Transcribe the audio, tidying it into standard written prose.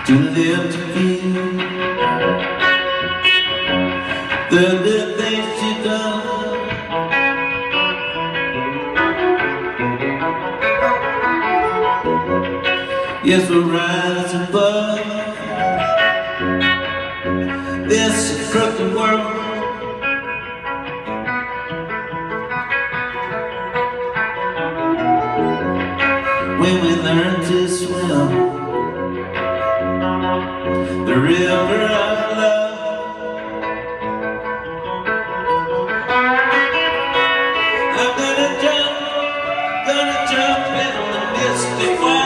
to live to feel the things you done. Yes, we'll rise above this crooked world. When we learn to swim the river of love, I'm gonna jump in the mystic water.